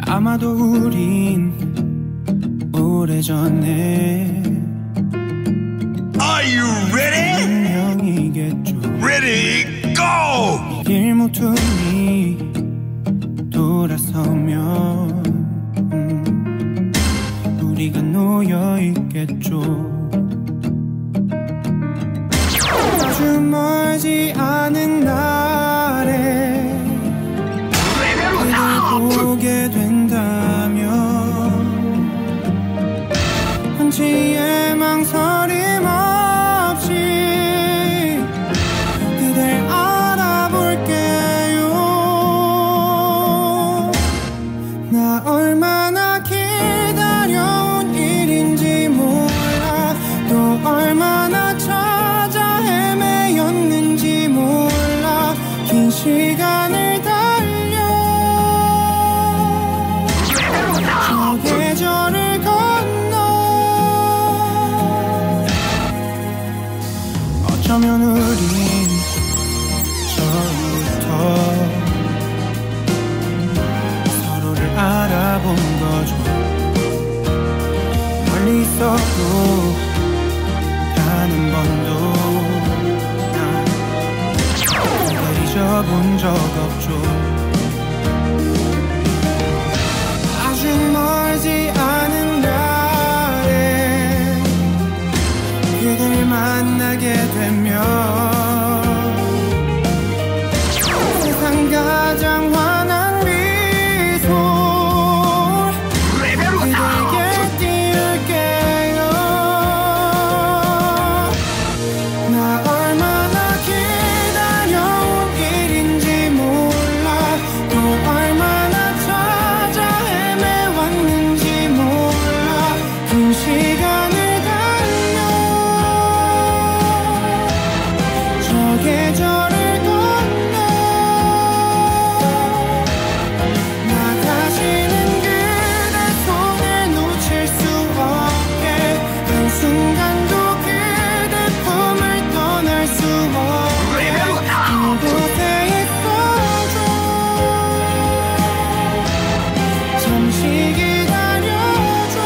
아마도 우린 오래전에 Are you ready? 운명이겠죠. Ready, go! 길 모퉁이 돌아서면 우리가 놓여있겠죠. 아주 멀지 않은 날에 그댈 보게 된다면 한치의 망설임 없이 그댈 알아볼게요. 나 얼마나 기다려온 일인지 몰라. 또 얼마나 찾아 헤매였는지 몰라. 긴 시간을 달려 저 계절을 건너 어쩌면 우린 처음부터 서로를 알아본 거죠. 멀리 있어도 단 한 번도 그댈 잊어본 적 없죠. 아주 멀지 않은 날에 그댈 만나게 되면 세상 가장 환한 미소 그대에게 띄울게요. 나 얼마나 기다려온 일인지 몰라. 또 얼마나 찾아 헤매왔는지 몰라. 긴 시간을 달려 저 계절을 건너 나 다시는 그대 손을 놓칠 수 없게 한순간도 그대 품을 떠날 수 없게 그곳에 있어줘. 잠시 기다려줘.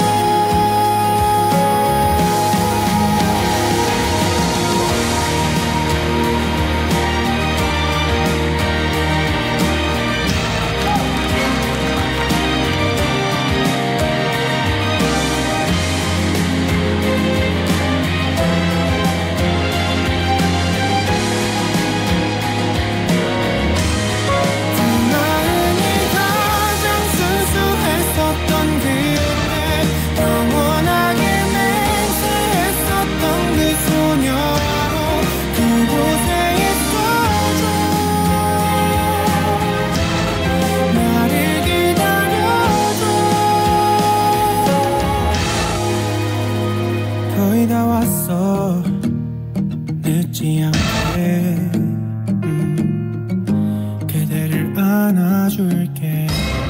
두 마음이 가장 순수했었던 그때 영원하게 맹세했었던 그 소녀로 그곳에 있어줘. 나를 기다려줘. 거의 다 왔어. 늦지 않게 그대를 안아줄게.